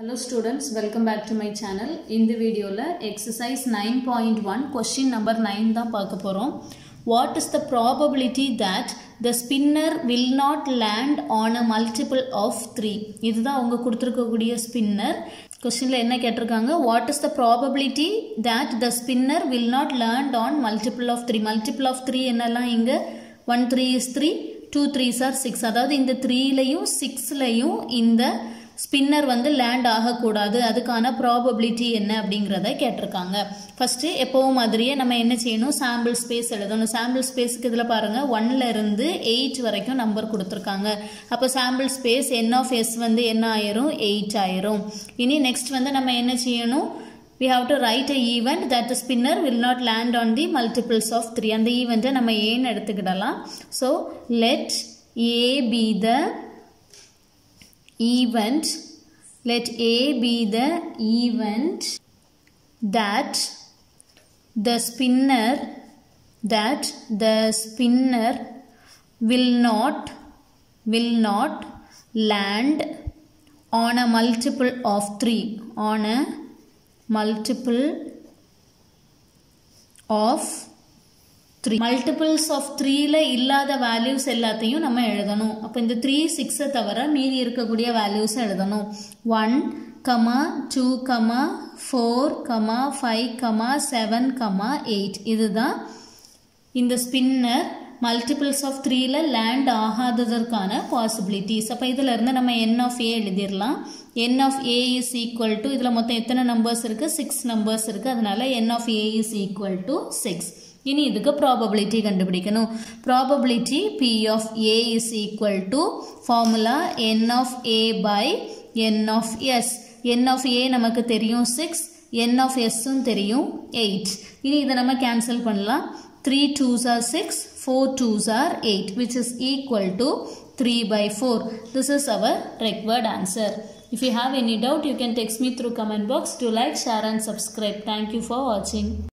Hello students, welcome back to my channel. In the video exercise 9.1 question number 9 தான் பார்க்க போறோம். What is the probability that the spinner will not land on a multiple of 3? இதுதான் அவங்க கொடுத்திருக்கக்கூடிய spinner. Questionல என்ன கேட்டிருக்காங்க? What is the probability that the spinner will not land on multiple of 3? Multiple of 3 என்னலாம் இங்க 1 3 is 3, 2 3s are 6. அதாவது இந்த 3லயும் 6லயும் இந்த ஸ்பின்னர் வந்து லேண்ட் ஆகக்கூடாது, அதுக்கான ப்ராபபிலிட்டி என்ன அப்படிங்கிறத கேட்டிருக்காங்க. ஃபஸ்ட்டு எப்போவும் மாதிரியே நம்ம என்ன செய்யணும், சாம்பிள் ஸ்பேஸ் எழுதணும். சாம்பிள் ஸ்பேஸுக்கு இதில் பாருங்கள் 1ல இருந்து 8 வரைக்கும் நம்பர் கொடுத்துருக்காங்க. அப்போ sample space n of s வந்து என்ன ஆயிரும், 8 ஆயிரும். இனி நெக்ஸ்ட் வந்து நம்ம என்ன செய்யணும், we have to write a event that the spinner will not land on the multiples of 3. அந்த ஈவெண்ட்டை நம்ம ஏன்னு எடுத்துக்கிடலாம். So let A be the event, let A be the event that the spinner will not land on a multiple of 3, on a multiple of 3. Multiples of 3ல இல்லாத values எல்லாத்தையும் நம்ம எழுதணும். அப்போ இந்த 3 6 தவிர மீதி இருக்கக்கூடிய வேல்யூஸ் எழுதணும். 1, 2, 4, 5, 7, 8. இதுதான் இந்த ஸ்பின்னர் மல்டிபிள்ஸ் ஆஃப் 3ல லேண்ட் ஆகாததற்கான பாசிபிலிட்டிஸ். அப்போ இதில் இருந்து நம்ம n of a எழுதிடலாம். n of a is equal to, இதில் மொத்தம் எத்தனை நம்பர்ஸ் இருக்குது, 6 நம்பர்ஸ் இருக்குது. அதனால n of a is equal to 6. இனி இதுக்கு ப்ராபபிலிட்டி கண்டுபிடிக்கணும். Probability P of A is equal to formula n of A by n of S. n of A நமக்கு தெரியும் 6, n of Sம் தெரியும் 8. இனி இதை நம்ம கேன்சல் பண்ணலாம். 3 2s are 6, 4 2s are 8, which is equal to 3 by 4. This is our required answer. If you have any doubt, you can text me through comment box. Do like, share and subscribe. Thank you for watching.